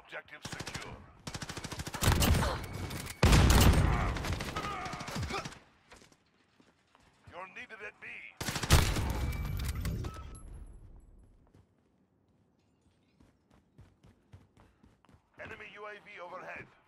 Objective secure. You're needed at B. Enemy UAV overhead.